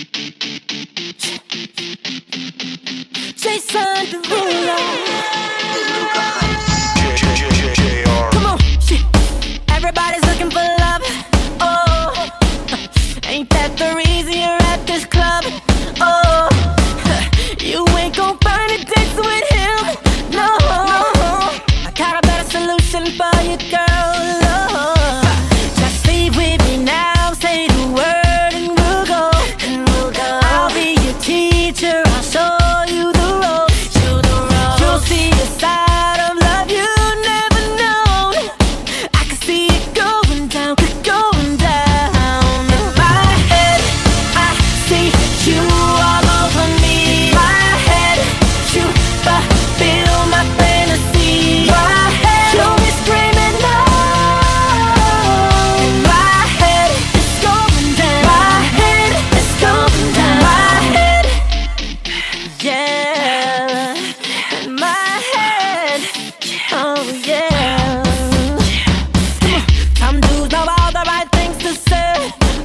Jason Derulo. JR. Come on, shit. Everybody's looking for love. Oh, ain't that the reason you're at this club? Oh, you ain't gon' find a date with him. No, I got a better solution for you, girl. Oh, just leave with me now. Say the word and we'll go. I'll be your teacher. I'll show you the ropes. You'll see a side of love you never known. I can see it going down, going down. In my head, I see you all over me. My head, you fulfill my fantasy. My head, you'll be screaming no. In my head, it's going down. My head, it's going down. My head, yeah. In my head, oh yeah. Some dudes know all the right things to say.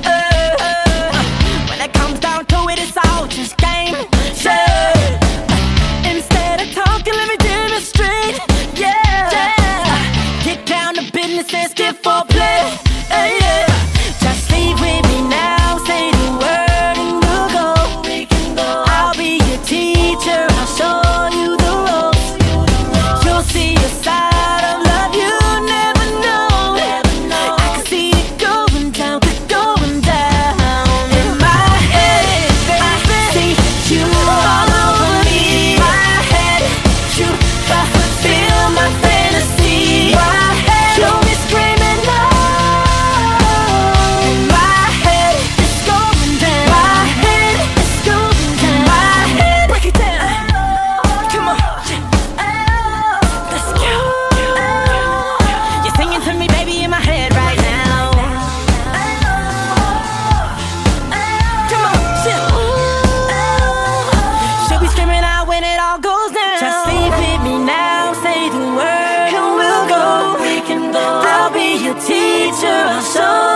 When it comes down to it, it's all just game. Yeah. Instead of talking, let me demonstrate. Yeah. Get down to business and skip for play. Yeah. Just leave with me now. Say the word and we'll go. I'll be your teacher. I'll show you the ropes. You'll see a side of love you never know. I can see it going down, going down. In my head, I see you all over me. My head, you fulfill my fantasy. My head, you'll be screaming no. In my head, it's going down. My head, it's going down. My head, break it down. Come on, let's go. You're singing to me, baby, in my head right now. Come on, chill. She'll be screaming out when it all goes down. Just leave with me now, say the word and we'll go. I'll be your teacher, I'll show